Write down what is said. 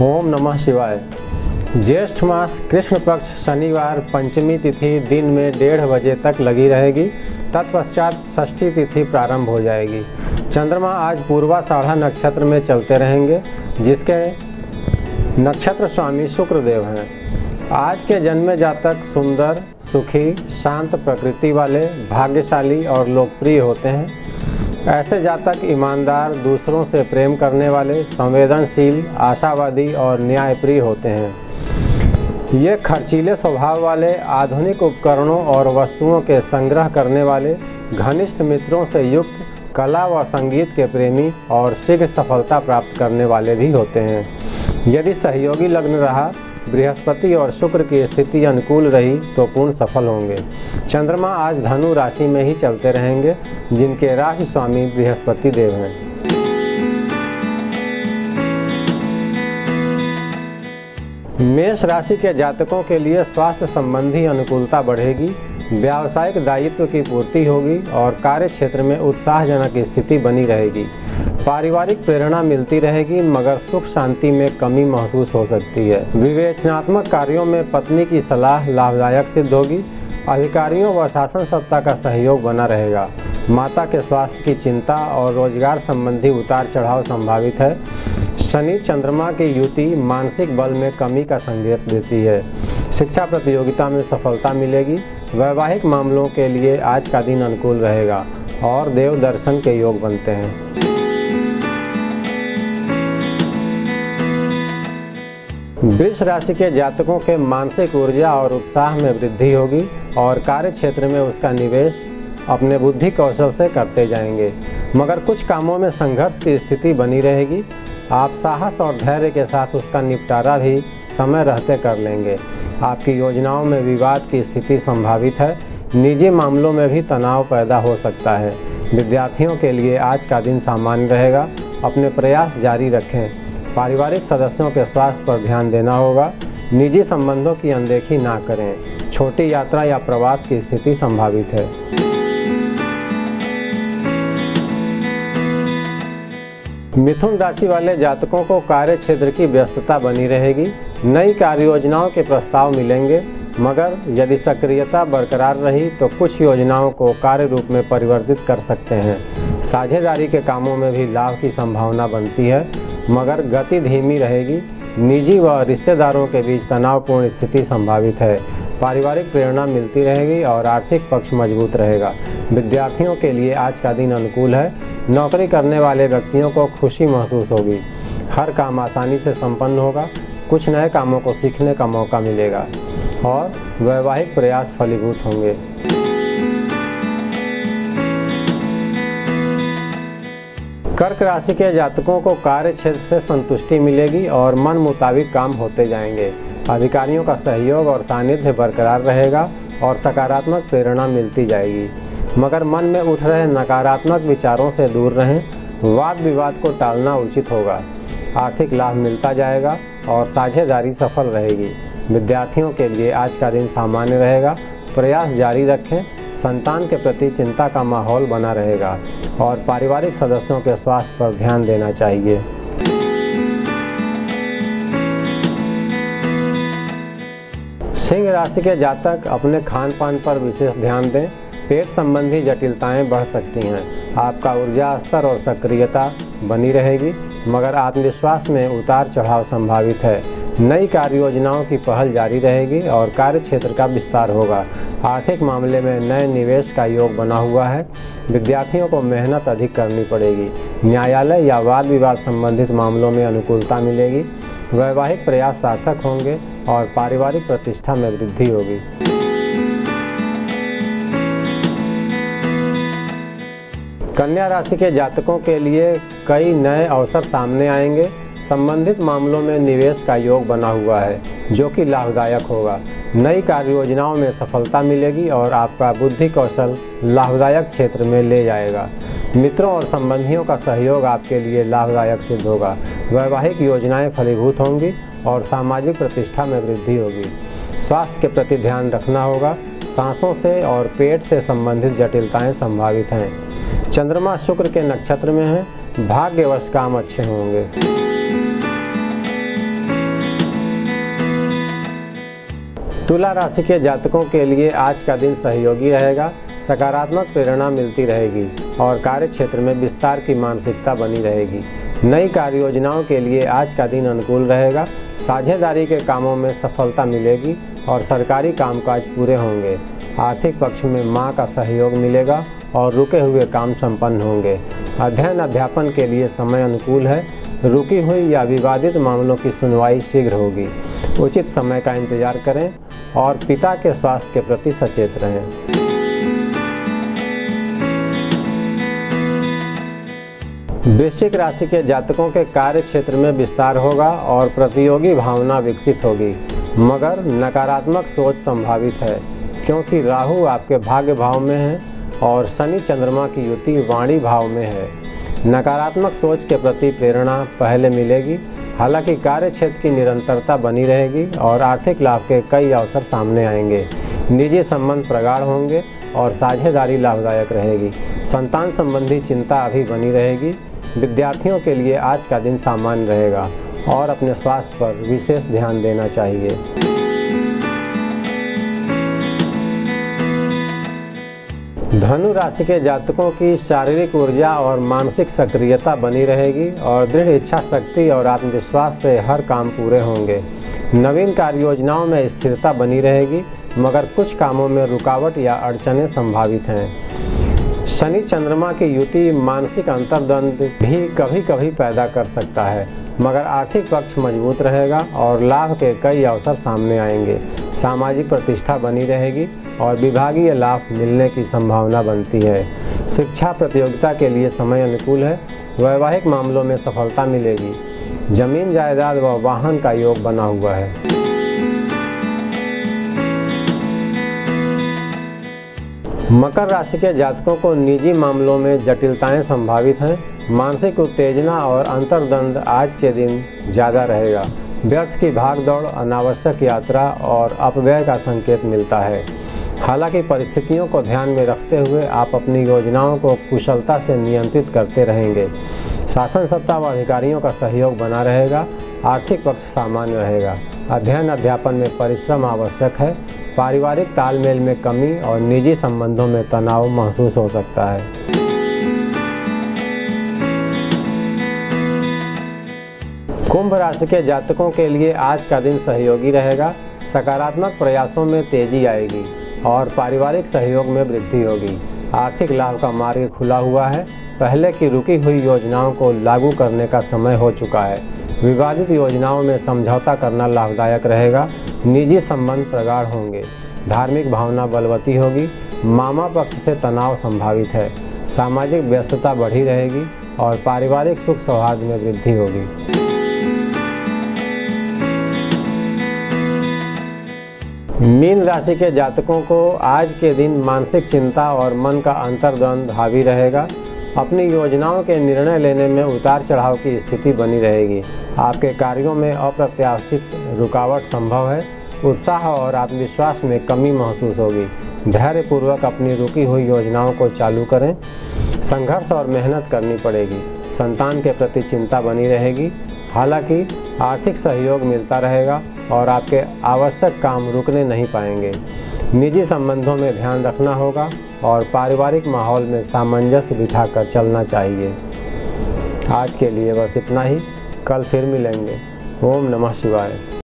ओम नमः शिवाय। ज्येष्ठ मास कृष्ण पक्ष शनिवार पंचमी तिथि दिन में 1:30 बजे तक लगी रहेगी। तत्पश्चात षष्ठी तिथि प्रारंभ हो जाएगी। चंद्रमा आज पूर्वाषाढ़ा नक्षत्र में चलते रहेंगे, जिसके नक्षत्र स्वामी शुक्रदेव हैं। आज के जन्मे जातक सुंदर, सुखी, शांत प्रकृति वाले, भाग्यशाली और लोकप्रिय होते हैं। ऐसे जातक ईमानदार, दूसरों से प्रेम करने वाले, संवेदनशील, आशावादी और न्यायप्रिय होते हैं। ये खर्चीले स्वभाव वाले, आधुनिक उपकरणों और वस्तुओं के संग्रह करने वाले, घनिष्ठ मित्रों से युक्त, कला व संगीत के प्रेमी और शीघ्र सफलता प्राप्त करने वाले भी होते हैं। यदि सहयोगी लग्न रहा, बृहस्पति और शुक्र की स्थिति अनुकूल रही तो पूर्ण सफल होंगे। चंद्रमा आज धनु राशि में ही चलते रहेंगे, जिनके राशि स्वामी बृहस्पति देव हैं। मेष राशि के जातकों के लिए स्वास्थ्य संबंधी अनुकूलता बढ़ेगी, व्यावसायिक दायित्व की पूर्ति होगी और कार्य क्षेत्र में उत्साहजनक स्थिति बनी रहेगी। पारिवारिक प्रेरणा मिलती रहेगी, मगर सुख शांति में कमी महसूस हो सकती है। विवेचनात्मक कार्यों में पत्नी की सलाह लाभदायक सिद्ध होगी। अधिकारियों व शासन सत्ता का सहयोग बना रहेगा। माता के स्वास्थ्य की चिंता और रोजगार संबंधी उतार चढ़ाव संभावित है। शनि चंद्रमा की युति मानसिक बल में कमी का संकेत देती है। शिक्षा प्रतियोगिता में सफलता मिलेगी। वैवाहिक मामलों के लिए आज का दिन अनुकूल रहेगा और देव दर्शन के योग बनते हैं। वृष राशि के जातकों के मानसिक ऊर्जा और उत्साह में वृद्धि होगी और कार्य क्षेत्र में उसका निवेश अपने बुद्धि कौशल से करते जाएंगे, मगर कुछ कामों में संघर्ष की स्थिति बनी रहेगी। आप साहस और धैर्य के साथ उसका निपटारा भी समय रहते कर लेंगे। आपकी योजनाओं में विवाद की स्थिति संभावित है। निजी मामलों में भी तनाव पैदा हो सकता है। विद्यार्थियों के लिए आज का दिन सामान्य रहेगा। अपने प्रयास जारी रखें। पारिवारिक सदस्यों के स्वास्थ्य पर ध्यान देना होगा। निजी संबंधों की अनदेखी ना करें। छोटी यात्रा या प्रवास की स्थिति संभावित है। मिथुन राशि वाले जातकों को कार्य क्षेत्र की व्यस्तता बनी रहेगी। नई कार्य योजनाओं के प्रस्ताव मिलेंगे, मगर यदि सक्रियता बरकरार रही तो कुछ योजनाओं को कार्य रूप में परिवर्तित कर सकते हैं। साझेदारी के कामों में भी लाभ की संभावना बनती है, मगर गति धीमी रहेगी। निजी व रिश्तेदारों के बीच तनावपूर्ण स्थिति संभावित है। पारिवारिक प्रेरणा मिलती रहेगी और आर्थिक पक्ष मजबूत रहेगा। विद्यार्थियों के लिए आज का दिन अनुकूल है। नौकरी करने वाले व्यक्तियों को खुशी महसूस होगी। हर काम आसानी से संपन्न होगा। कुछ नए कामों को सीखने का मौका मिलेगा और वैवाहिक प्रयास फलीभूत होंगे। कर्क राशि के जातकों को कार्य क्षेत्र से संतुष्टि मिलेगी और मन मुताबिक काम होते जाएंगे। अधिकारियों का सहयोग और सानिध्य बरकरार रहेगा और सकारात्मक प्रेरणा मिलती जाएगी, मगर मन में उठ रहे नकारात्मक विचारों से दूर रहें। वाद विवाद को टालना उचित होगा। आर्थिक लाभ मिलता जाएगा और साझेदारी सफल रहेगी। विद्यार्थियों के लिए आज का दिन सामान्य रहेगा। प्रयास जारी रखें। संतान के प्रति चिंता का माहौल बना रहेगा और पारिवारिक सदस्यों के स्वास्थ्य पर ध्यान देना चाहिए। सिंह राशि के जातक अपने खान पान पर विशेष ध्यान दें। पेट संबंधी जटिलताएं बढ़ सकती हैं। आपका ऊर्जा स्तर और सक्रियता बनी रहेगी, मगर आत्मविश्वास में उतार चढ़ाव संभावित है। नई कार्य योजनाओं की पहल जारी रहेगी और कार्य क्षेत्र का विस्तार होगा। आर्थिक मामले में नए निवेश का योग बना हुआ है। विद्यार्थियों को मेहनत अधिक करनी पड़ेगी। न्यायालय या वाद विवाद संबंधित मामलों में अनुकूलता मिलेगी। वैवाहिक प्रयास सार्थक होंगे और पारिवारिक प्रतिष्ठा में वृद्धि होगी। कन्या राशि के जातकों के लिए कई नए अवसर सामने आएंगे। संबंधित मामलों में निवेश का योग बना हुआ है, जो कि लाभदायक होगा। नई कार्य योजनाओं में सफलता मिलेगी और आपका बुद्धि कौशल लाभदायक क्षेत्र में ले जाएगा। मित्रों और संबंधियों का सहयोग आपके लिए लाभदायक सिद्ध होगा। वैवाहिक योजनाएं फलीभूत होंगी और सामाजिक प्रतिष्ठा में वृद्धि होगी। स्वास्थ्य के प्रति ध्यान रखना होगा। सांसों से और पेट से संबंधित जटिलताएं संभावित हैं। चंद्रमा शुक्र के नक्षत्र में है। भाग्यवश काम अच्छे होंगे। तुला राशि के जातकों के लिए आज का दिन सहयोगी रहेगा। सकारात्मक प्रेरणा मिलती रहेगी और कार्य क्षेत्र में विस्तार की मानसिकता बनी रहेगी। नई कार्य योजनाओं के लिए आज का दिन अनुकूल रहेगा। साझेदारी के कामों में सफलता मिलेगी और सरकारी कामकाज पूरे होंगे। आर्थिक पक्ष में मां का सहयोग मिलेगा और रुके हुए काम संपन्न होंगे। अध्ययन अध्यापन के लिए समय अनुकूल है। रुकी हुई या विवादित मामलों की सुनवाई शीघ्र होगी। उचित समय का इंतजार करें और पिता के स्वास्थ्य के प्रति सचेत रहें। वृश्चिक राशि के जातकों के कार्य क्षेत्र में विस्तार होगा और प्रतियोगी भावना विकसित होगी, मगर नकारात्मक सोच संभावित है क्योंकि राहु आपके भाग्य भाव में है और शनि चंद्रमा की युति वाणी भाव में है। नकारात्मक सोच के प्रति प्रेरणा पहले मिलेगी, हालांकि कार्य क्षेत्र की निरंतरता बनी रहेगी और आर्थिक लाभ के कई अवसर सामने आएंगे। निजी संबंध प्रगाढ़ होंगे और साझेदारी लाभदायक रहेगी। संतान संबंधी चिंता अभी बनी रहेगी। विद्यार्थियों के लिए आज का दिन सामान्य रहेगा और अपने स्वास्थ्य पर विशेष ध्यान देना चाहिए। धनु राशि के जातकों की शारीरिक ऊर्जा और मानसिक सक्रियता बनी रहेगी और दृढ़ इच्छा शक्ति और आत्मविश्वास से हर काम पूरे होंगे। नवीन कार्य योजनाओं में स्थिरता बनी रहेगी, मगर कुछ कामों में रुकावट या अड़चनें संभावित हैं। शनि चंद्रमा की युति मानसिक अंतर्द्वंद भी कभी कभी पैदा कर सकता है, मगर आर्थिक पक्ष मजबूत रहेगा और लाभ के कई अवसर सामने आएंगे। सामाजिक प्रतिष्ठा बनी रहेगी और विभागीय लाभ मिलने की संभावना बनती है। शिक्षा प्रतियोगिता के लिए समय अनुकूल है। वैवाहिक मामलों में सफलता मिलेगी। जमीन जायदाद व वाहन का योग बना हुआ है। मकर राशि के जातकों को निजी मामलों में जटिलताएं संभावित हैं। मानसिक उत्तेजना और अंतर्द्वंद आज के दिन ज़्यादा रहेगा। व्यर्थ की भागदौड़, अनावश्यक यात्रा और अपव्यय का संकेत मिलता है। हालांकि परिस्थितियों को ध्यान में रखते हुए आप अपनी योजनाओं को कुशलता से नियंत्रित करते रहेंगे। शासन सत्ता व अधिकारियों का सहयोग बना रहेगा। आर्थिक पक्ष सामान्य रहेगा। अध्ययन अध्यापन में परिश्रम आवश्यक है। पारिवारिक तालमेल में कमी और निजी संबंधों में तनाव महसूस हो सकता है। कुंभ राशि के जातकों के लिए आज का दिन सहयोगी रहेगा। सकारात्मक प्रयासों में तेजी आएगी और पारिवारिक सहयोग में वृद्धि होगी। आर्थिक लाभ का मार्ग खुला हुआ है। पहले की रुकी हुई योजनाओं को लागू करने का समय हो चुका है। विवादित योजनाओं में समझौता करना लाभदायक रहेगा। निजी संबंध प्रगाढ़ होंगे। धार्मिक भावना बलवती होगी। मामा पक्ष से तनाव संभावित है। सामाजिक व्यस्तता बढ़ी रहेगी और पारिवारिक सुख सौहार्द में वृद्धि होगी। मीन राशि के जातकों को आज के दिन मानसिक चिंता और मन का अंतर्द्वंद हावी रहेगा। अपनी योजनाओं के निर्णय लेने में उतार चढ़ाव की स्थिति बनी रहेगी। आपके कार्यों में अप्रत्याशित रुकावट संभव है। उत्साह और आत्मविश्वास में कमी महसूस होगी। धैर्यपूर्वक अपनी रुकी हुई योजनाओं को चालू करें। संघर्ष और मेहनत करनी पड़ेगी। संतान के प्रति चिंता बनी रहेगी। हालांकि आर्थिक सहयोग मिलता रहेगा और आपके आवश्यक काम रुकने नहीं पाएंगे। निजी संबंधों में ध्यान रखना होगा और पारिवारिक माहौल में सामंजस्य बिठाकर चलना चाहिए। आज के लिए बस इतना ही। कल फिर मिलेंगे। ओम नमः शिवाय।